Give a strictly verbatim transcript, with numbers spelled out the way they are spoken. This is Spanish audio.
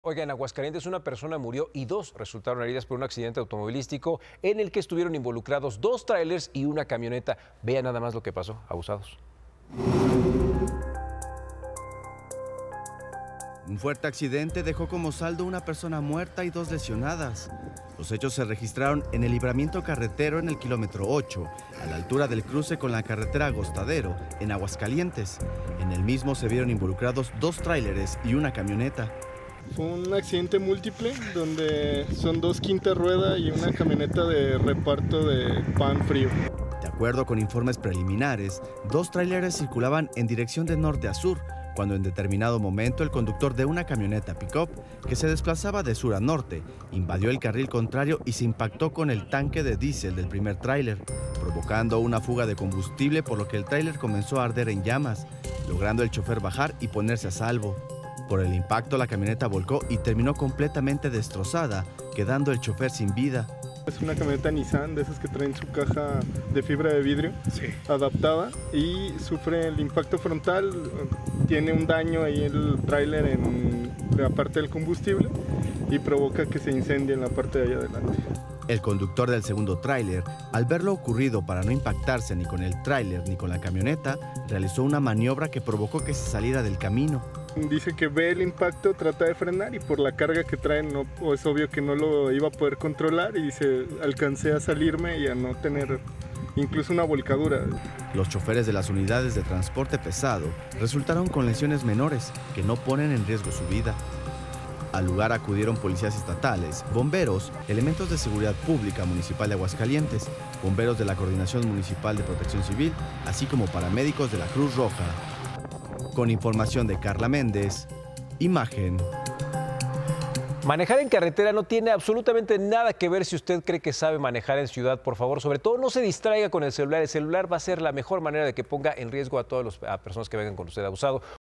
Oiga, en Aguascalientes una persona murió y dos resultaron heridas por un accidente automovilístico en el que estuvieron involucrados dos tráilers y una camioneta. Vean nada más lo que pasó, abusados. Un fuerte accidente dejó como saldo una persona muerta y dos lesionadas. Los hechos se registraron en el libramiento carretero en el kilómetro ocho, a la altura del cruce con la carretera Agostadero, en Aguascalientes. En el mismo se vieron involucrados dos tráileres y una camioneta. Fue un accidente múltiple donde son dos quinta rueda y una camioneta de reparto de pan frío. De acuerdo con informes preliminares, dos tráileres circulaban en dirección de norte a sur, cuando en determinado momento el conductor de una camioneta pick-up que se desplazaba de sur a norte invadió el carril contrario y se impactó con el tanque de diésel del primer tráiler, provocando una fuga de combustible, por lo que el tráiler comenzó a arder en llamas, logrando el chofer bajar y ponerse a salvo. Por el impacto, la camioneta volcó y terminó completamente destrozada, quedando el chofer sin vida. Es una camioneta Nissan, de esas que traen su caja de fibra de vidrio sí. adaptada, y sufre el impacto frontal, tiene un daño ahí el tráiler en la parte del combustible y provoca que se incendie en la parte de allá adelante. El conductor del segundo tráiler, al ver lo ocurrido para no impactarse ni con el tráiler ni con la camioneta, realizó una maniobra que provocó que se saliera del camino. Dice que ve el impacto, trata de frenar y por la carga que traen no, es obvio que no lo iba a poder controlar, y dice, alcancé a salirme y a no tener incluso una volcadura. Los choferes de las unidades de transporte pesado resultaron con lesiones menores que no ponen en riesgo su vida. Al lugar acudieron policías estatales, bomberos, elementos de seguridad pública municipal de Aguascalientes, bomberos de la Coordinación Municipal de Protección Civil, así como paramédicos de la Cruz Roja. Con información de Carla Méndez, Imagen. Manejar en carretera no tiene absolutamente nada que ver si usted cree que sabe manejar en ciudad. Por favor, sobre todo no se distraiga con el celular. El celular va a ser la mejor manera de que ponga en riesgo a todas las personas que vengan con usted abusado.